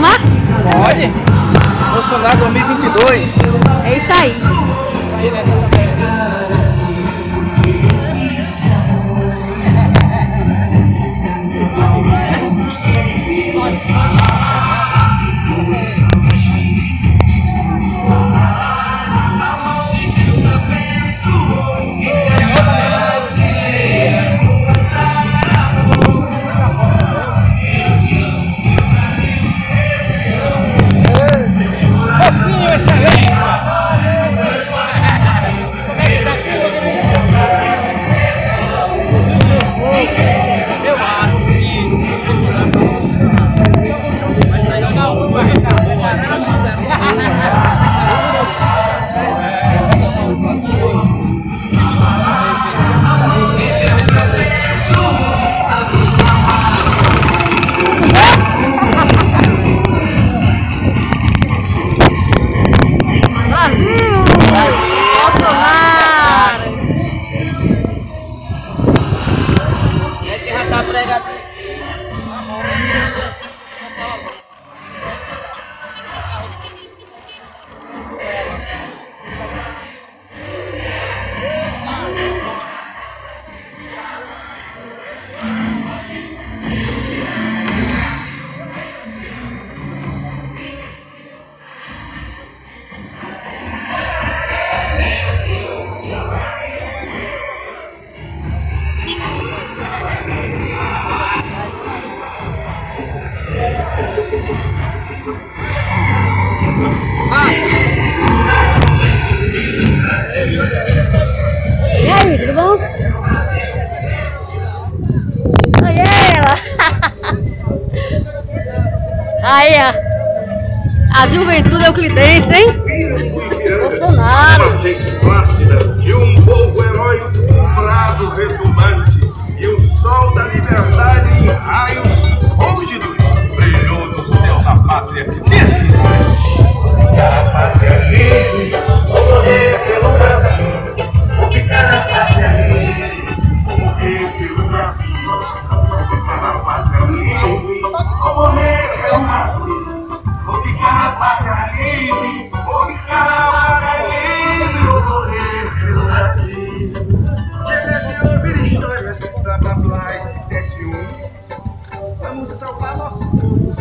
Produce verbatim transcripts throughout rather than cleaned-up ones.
filmar? Pode. Bolsonaro dois mil e vinte e dois. É isso aí. E aí, tudo bom? Aí ela! Aí, ó. A juventude euclidense, hein? Bolsonaro! Gente plácida de um povo heróico, um brado retumbante e o sol da liberdade em raios fúlgidos brilhou no céu da pátria nesse instante. A pátria livre, vou morrer pelo Brasil. Vou ficar na pátria livre, vou morrer pelo Brasil. Vou ficar na pátria livre, vou morrer pelo Brasil. Vou ficar na pátria livre, vou ficar na pátria livre, vou morrer pelo Brasil. Deve ouvir histórias, blá blá blá, esse sete um. Vamos salvar nosso povo.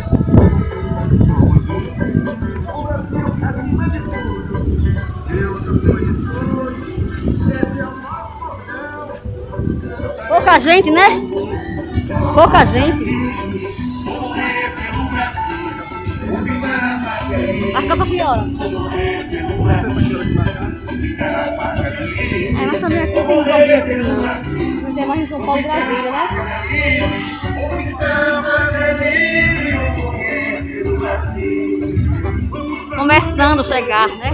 O Brasil acima de tudo. Deus acima de tudo. Esse é o nosso cordão. Pouca gente, né? Pouca gente. Acaba que hora? É, mas também aqui tem joguinho aqui não. Não tem mais em São Paulo e Brasília, né? Começando a chegar, né?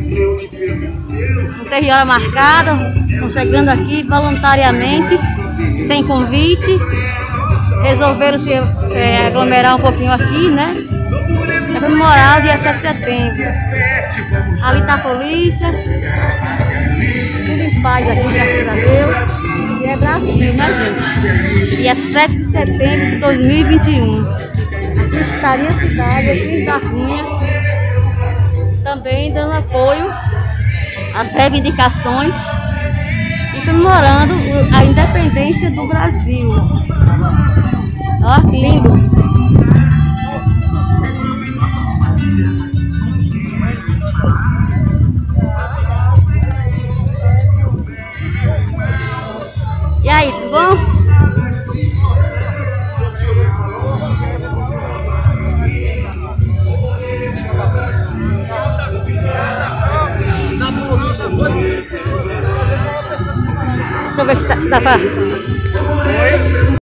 Não tem hora marcada, estão chegando aqui voluntariamente, sem convite. Resolveram se é, aglomerar um pouquinho aqui, né? É comemorar o dia sete de setembro. Ali tá a polícia. Tudo em paz aqui, graças a Deus. E é Brasil, né, gente? E é sete de setembro de dois mil e vinte e um. Aqui estaria a cidade, aqui em Varginha, também dando apoio às reivindicações e comemorando a independência do Brasil. Ó, que lindo! E aí, tudo bom? Deixa eu ver se dá, se dá pra...